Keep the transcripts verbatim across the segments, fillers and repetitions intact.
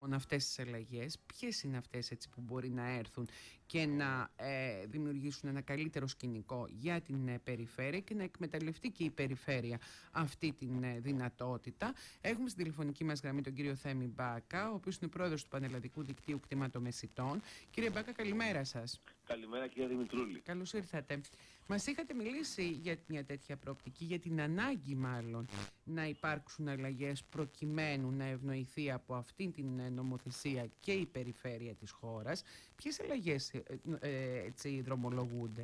αυτές τις αλλαγές, ποιες είναι αυτές έτσι που μπορεί να έρθουν και να ε, δημιουργήσουν ένα καλύτερο σκηνικό για την ε, περιφέρεια και να εκμεταλλευτεί και η περιφέρεια αυτή την ε, δυνατότητα. Έχουμε στην τηλεφωνική μας γραμμή τον κύριο Θέμη Μπάκα, ο οποίος είναι πρόεδρος του Πανελλαδικού Δικτύου Κτηματομεσητών. Κύριε Μπάκα, καλημέρα σας. Καλημέρα κύριε Δημητρούλη. Καλώς ήρθατε. Μας είχατε μιλήσει για μια τέτοια προοπτική, για την ανάγκη μάλλον να υπάρξουν αλλαγές προκειμένου να ευνοηθεί από αυτήν την νομοθεσία και η περιφέρεια της χώρας. Ποιες αλλαγές ε, ε, έτσι δρομολογούνται?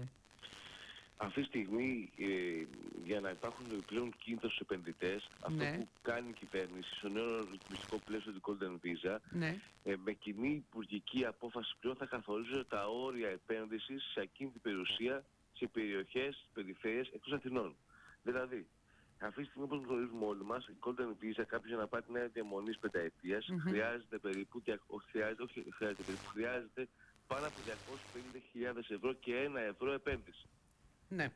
Αυτή τη στιγμή ε, για να υπάρχουν πλέον κίνητρα στους επενδυτές, ναι. αυτό που κάνει η κυβέρνηση στο νέο ρυθμιστικό πλαίσιο του Golden Visa, ναι. ε, με κοινή υπουργική απόφαση πλέον θα καθορίζονται τα όρια επένδυσης σε ακίνητη περιουσία σε περιοχές, περιφέρειες εκτός Αθηνών. Δηλαδή, αυτή τη στιγμή όπως γνωρίζουμε όλοι μας, η Golden Visa κάποιος για να πάρει μια διαμονή πενταετίας mm-hmm. χρειάζεται περίπου, όχι, χρειάζεται, όχι, χρειάζεται, περίπου, χρειάζεται πάνω από διακόσιες πενήντα χιλιάδες ευρώ και ένα ευρώ επένδυση. Ναι.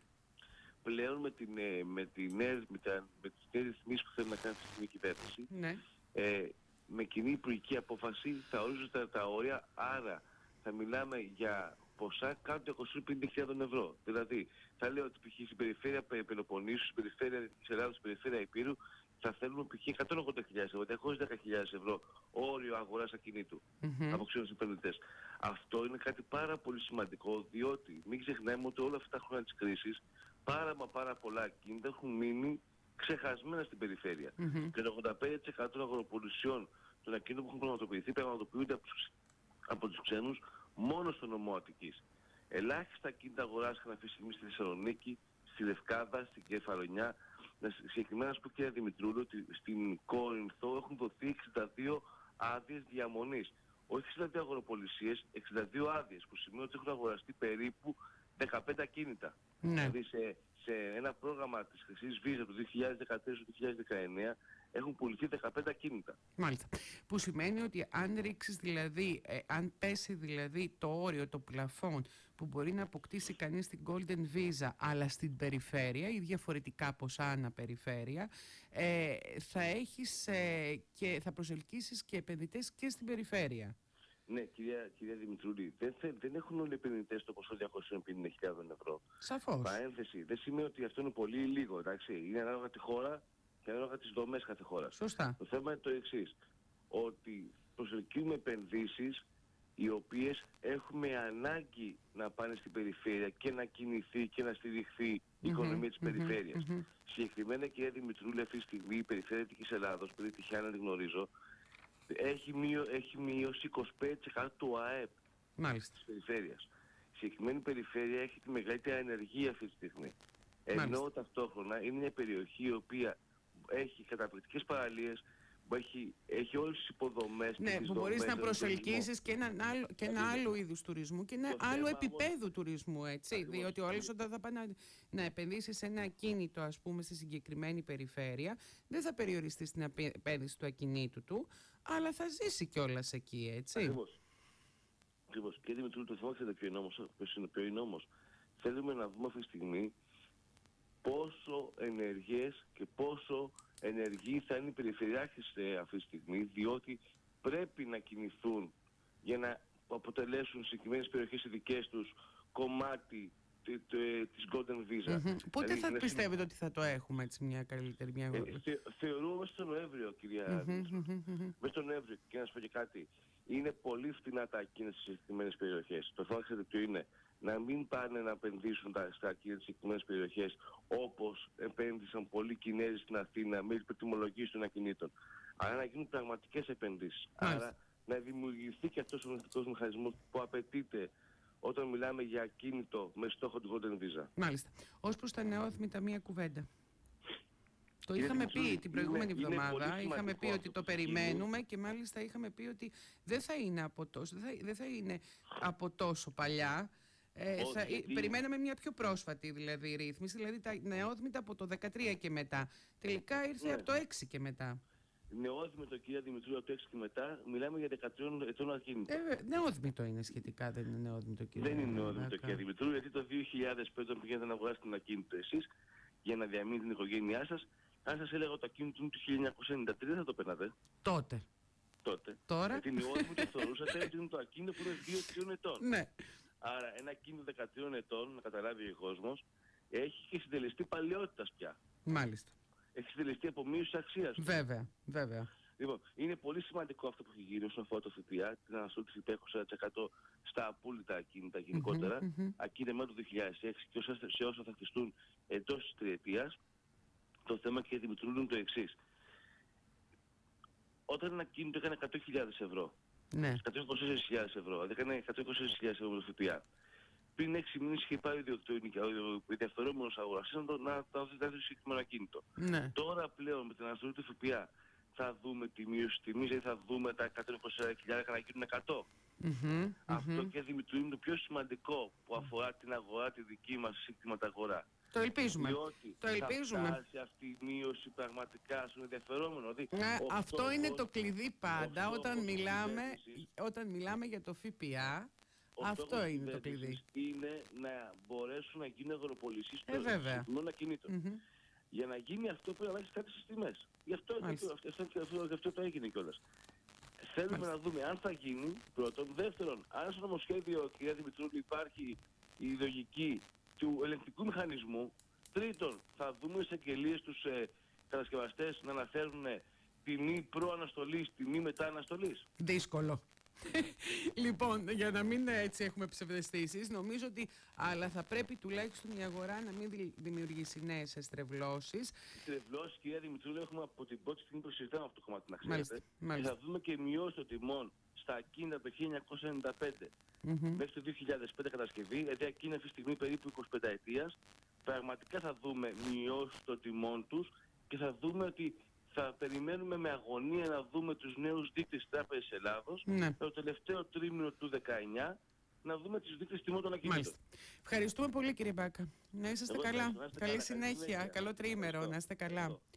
Πλέον με, την, με, τη νέα, με, τα, με τις νέες ρυθμίσεις που θέλει να κάνει αυτή η κυβέρνηση, ναι. ε, με κοινή υπουργική απόφαση θα ορίζονται τα, τα όρια, άρα θα μιλάμε για ποσά κάτω των είκοσι πέντε χιλιάδες ευρώ. Δηλαδή, θα λέω ότι π.χ. στην περιφέρεια Πελοποννήσου, στην περιφέρεια της Ελλάδας, στην περιφέρεια Ηπείρου, θα θέλουμε π.χ. εκατόν ογδόντα χιλιάδες ευρώ, διακόσιες δέκα χιλιάδες ευρώ όριο αγοράς ακινήτου mm-hmm. από ξένους επενδυτές. Αυτό είναι κάτι πάρα πολύ σημαντικό, διότι μην ξεχνάμε ότι όλα αυτά τα χρόνια της κρίσης πάρα μα πάρα πολλά ακίνητα έχουν μείνει ξεχασμένα στην περιφέρεια. Mm-hmm. Και το ογδόντα πέντε τοις εκατό των αγοροπολισιών των ακίνητων που έχουν πραγματοποιηθεί πραγματοποιούνται από τους, από τους ξένους μόνο στο νομό Αττικής. Ελάχιστα ακίνητα αγοράστηκαν αυτή τη στιγμή στη Θεσσαλονίκη, στη Λευκάδα, στην Κεφαλονιά. Συγκεκριμένα να πω κύριε Δημητρούλη ότι στην Κόρινθο έχουν δοθεί εξήντα δύο άδειες διαμονής. Όχι εξήντα δύο αγοροπολισίες, εξήντα δύο άδειες, που σημαίνει ότι έχουν αγοραστεί περίπου δεκαπέντε ακίνητα. Ναι. Δηλαδή σε, σε ένα πρόγραμμα της Χρυσής Βίζα του δύο χιλιάδες δεκατέσσερα με δύο χιλιάδες δεκαεννέα έχουν πουληθεί δεκαπέντε ακίνητα. Μάλιστα. Που σημαίνει ότι αν ρίξεις δηλαδή, ε, αν πέσει δηλαδή το όριο, το πλαφόν που μπορεί να αποκτήσει κανείς στην Golden Visa αλλά στην περιφέρεια ή διαφορετικά ποσά αναπεριφέρεια, ε, θα έχεις ε, και θα προσελκύσεις και επενδυτές και στην περιφέρεια. Ναι, κυρία, κυρία Δημητρούλη, δεν, δεν έχουν όλοι οι επενδυτές το ποσό διακόσιες πενήντα χιλιάδες ευρώ. Σαφώς. Παρένθεση, δεν σημαίνει ότι αυτό είναι πολύ ή λίγο, εντάξει. Είναι ανάλογα τη χώρα και ανάλογα τις δομές κάθε χώρας. Σωστά. Το θέμα είναι το εξής, ότι προσελκύουμε επενδύσεις οι οποίες έχουμε ανάγκη να πάνε στην περιφέρεια και να κινηθεί και να στηριχθεί η mm-hmm, οικονομία της mm-hmm, περιφέρειας. Mm-hmm. Συγκεκριμένα, κυρία Δημητρούλη, αυτή τη στιγμή η περιφέρεια της Ελλάδος, επειδή τυχαία να τη γνωρίζω, έχει, μείω, έχει μείωση είκοσι πέντε τοις εκατό του ΑΕΠ Μάλιστα. της περιφέρειας. Η συγκεκριμένη περιφέρεια έχει τη μεγαλύτερη ανεργία αυτή τη στιγμή. Ενώ Μάλιστα. ταυτόχρονα είναι μια περιοχή η οποία έχει καταπληκτικές παραλίες, που έχει, έχει όλες τις υποδομές. Ναι, που μπορείς να προσελκύσεις και ένα άλλο, και ένα άλλο είδους τουρισμού και ένα το άλλο επίπεδο όμως τουρισμού, έτσι. Ακριβώς. Διότι όλες όταν θα πάνε να, να επενδύσεις σε ένα ακίνητο, ας πούμε, στη συγκεκριμένη περιφέρεια, δεν θα περιοριστεί στην επένδυση του ακινήτου του, αλλά θα ζήσει κιόλας εκεί, έτσι. Ακριβώς. Ακριβώς. Και Δημητρούλη, το θέμα ξέρετε ποιο είναι όμως, ποιο είναι όμως. Θέλουμε να δούμε αυτή τη στιγμή πόσο ενεργές και πόσο ενεργοί θα είναι οι περιφερειάρχες αυτή τη στιγμή, διότι πρέπει να κινηθούν για να αποτελέσουν συγκεκριμένες περιοχές οι δικές τους κομμάτι της Golden Visa. Mm-hmm. Πότε δηλαδή, θα είναι... πιστεύετε ότι θα το έχουμε έτσι μια καλύτερη... Μια... Ε, θε, θεωρούμε μέσα στον Νοέμβριο, κυρία. Mm-hmm, mm-hmm. Μέσα στον Νοέμβριο, και να σας πω και κάτι, είναι πολύ φτηνά τα ακίνητα στις συγκεκριμένες περιοχές. Το θέμα ξέρετε ποιο είναι? Να μην πάνε να επενδύσουν τα, στα ακίνητα στις συγκεκριμένες περιοχές όπως επένδυσαν πολλοί Κινέζοι στην Αθήνα με υπερτιμολογίες των ακινήτων. Αλλά να γίνουν πραγματικές επενδύσεις. Μάλιστα. Άρα να δημιουργηθεί και αυτός ο νοητικός μηχανισμός που απαιτείται όταν μιλάμε για ακίνητο με στόχο του Golden Visa. Μάλιστα. Ως προς τα νεόθμητα μία κουβέντα. Το είχαμε πει την προηγούμενη είναι, εβδομάδα, είναι είχαμε πει ότι το περιμένουμε και μάλιστα είχαμε πει ότι δεν θα είναι από τόσο, δεν θα, δεν θα είναι από τόσο παλιά. Ε, θα, γιατί... Περιμέναμε μια πιο πρόσφατη δηλαδή ρύθμιση, δηλαδή τα νεόδμητα από το δεκατρία και μετά. Τελικά ήρθε ναι. από το έξι και μετά. Νεόδμητο, κυρία Δημητρούλη, από το έξι και μετά, μιλάμε για δεκατρία ετών ακίνητα. Ε, νεόδμητο είναι σχετικά, δεν είναι νεόδμητο, κυρία. Δεν είναι νεόδμητο, κυρία Δημητρούλη, γιατί το δύο χιλιάδες πέντε όταν πηγαίνετε να αγοράσετε ένα ακίνητο εσείς για να διαμείνετε την οικογένειά σας, αν σας έλεγα ότι το ακίνητο είναι του χίλια εννιακόσια ενενήντα τρία, δεν θα το παίρνατε. Τότε. τότε. Τώρα. Γιατί όλοι μου το θεωρούσατε ότι είναι το ακίνητο που είναι δύο τρία ετών. Ναι. Άρα ένα ακίνητο δεκατρία ετών, να καταλάβει ο κόσμος, έχει και συντελεστή παλαιότητας πια. Μάλιστα. Έχει συντελεστή απομείωση αξίας. Βέβαια, βέβαια. Λοιπόν, είναι πολύ σημαντικό αυτό που έχει γίνει όσον αφορά το ΦΠΑ, την αναστολή του ΦΠΑ είκοσι τοις εκατό στα απόλυτα ακίνητα γενικότερα, Mm-hmm, mm-hmm. ακίνητα μέχρι το δύο χιλιάδες έξι και σε όσα θα χτιστούν εντός της τριετίας. Το θέμα και Δημητρούλου είναι το εξής. Όταν ένα ακίνητο έκανε εκατό χιλιάδες ευρώ, ναι. εκατόν είκοσι τέσσερις χιλιάδες ευρώ, δηλαδή έκανε εκατόν είκοσι τέσσερις χιλιάδες ευρώ το ΦΠΑ. Πριν έξι μήνες είχε πάρει ο ενδιαφερόμενος αγοραστής να τα δει το συγκεκριμένο ακίνητο. Ναι. Τώρα πλέον με την αναστολή του ΦΠΑ θα δούμε τη μείωση τιμής, δηλαδή θα δούμε τα εκατόν είκοσι χιλιάδες να γίνουν εκατό. Mm-hmm, Αυτό mm-hmm. και Δημητρίου είναι το πιο σημαντικό που αφορά την αγορά, τη δική μας σύστηματα αγορά. Το ελπίζουμε. Διότι το ελπίζουμε. θα φτάσει αυτή η μείωση πραγματικά στον ενδιαφερόμενο. Δηλαδή, ναι, ο αυτό στόχος, είναι το κλειδί πάντα όταν μιλάμε, της όταν μιλάμε για το ΦΠΑ. Αυτό είναι το κλειδί. Είναι να μπορέσουν να γίνουν αγοροπολισίες ε, των συγκεκριμένων ακινήτων. Mm-hmm. Για να γίνει αυτό πρέπει να αλλάξει κάτι στις τιμές. Γι' αυτό, αυτό, αυτό, αυτό, αυτό το έγινε κιόλας. Θέλουμε Μάλιστα. να δούμε αν θα γίνει, πρώτον. Δεύτερον, αν στο νομοσχέδιο, κυρία Δημητρούλη, υπάρχει η λογική του ελεγκτικού μηχανισμού. Τρίτον, θα δούμε στις εγγελίες τους ε, κατασκευαστές να αναφέρουν ε, τιμή προαναστολής, τιμή μετά αναστολής. Δύσκολο. Λοιπόν, για να μην έτσι έχουμε ψευδαισθήσεις, νομίζω ότι αλλά θα πρέπει τουλάχιστον η αγορά να μην δημιουργήσει νέες στρεβλώσεις. Οι στρεβλώσεις, κυρία Δημητρούλη, έχουμε από την πρώτη στιγμή που συζητάμε αυτό το κομμάτι, να ξέρετε. Μάλιστα, μάλιστα. Και θα δούμε και μειώσεις των τιμών στα ακίνητα το χίλια εννιακόσια ενενήντα πέντε mm-hmm. μέχρι το δύο χιλιάδες πέντε κατασκευή, γιατί ακίνητα αυτή τη στιγμή περίπου είκοσι πέντε ετίας. Πραγματικά θα δούμε μειώσεις των τιμών τους και θα δούμε ότι θα περιμένουμε με αγωνία να δούμε τους νέους δείκτες της Τράπεζας Ελλάδος ναι. το τελευταίο τρίμηνο του δεκαεννιά, να δούμε τις δείκτες τιμών των ακινήτων. Ευχαριστούμε πολύ, κύριε Μπάκα. Να είσαστε Εγώ καλά. να είστε Καλή καλά. συνέχεια. Καλή συνέχεια. Καλό τριήμερο. Να είστε καλά. Ευχαριστώ.